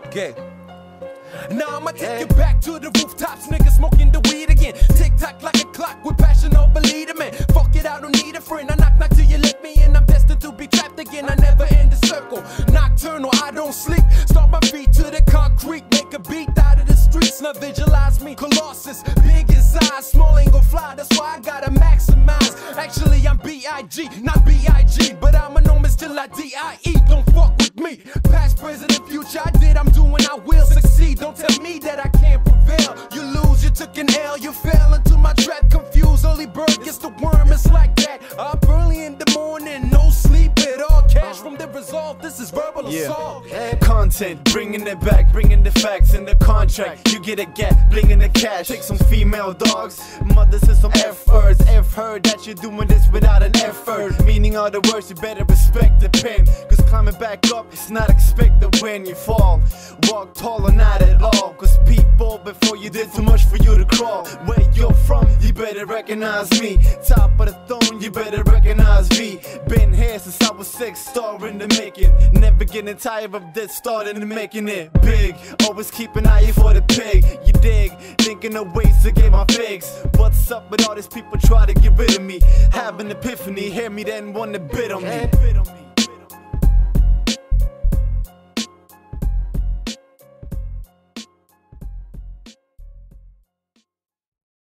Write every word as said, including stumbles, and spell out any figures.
Okay. Now I'ma take it back to the rooftops, niggas smoking the weed again. Tick tock like a clock with passion over leader, man. Fuck it, I don't need a friend. I knock knock till you let me in. I'm destined to be trapped again. I never end the circle. Nocturnal, I don't sleep. Start my feet to the concrete, make a beat out of the streets. Now visualize me, Colossus, big in size, small ain't gon' fly. That's why I gotta maximize. Actually, I'm B I G, not B I G, but I'm a nomad till I D I E. Don't fuck with me. Past, present, and future, I did, I'm doing, I will succeed. Don't tell me that I can't prevail. You lose, you took an L, you fell into my trap, confused. Early bird gets the worm, it's like that. Up early in the morning, no sleep at all. Cash from the resolve, this is verbal yeah. assault. Content, bringing it back, bringing the facts in the contract. You get a gap, blinging the cash. Take some female dogs, mothers and some F-words. F heard that you're doing this without an effort. Meaning all the words, you better respect the pen. Cause climbing back up, it's not expected when you fall. Walk tall or not at all. Cause people before you did too much for you to crawl. Where you're from, you better recognize me. Top of the throne, you better recognize V. Been here since I was six, star in the making. Never getting tired of this, starting and making it big. Always keep an eye for the pig. You dig, thinking of ways to get my fix. What's up with all these people try to get rid of me? Have an epiphany, hear me then wanna bid on me.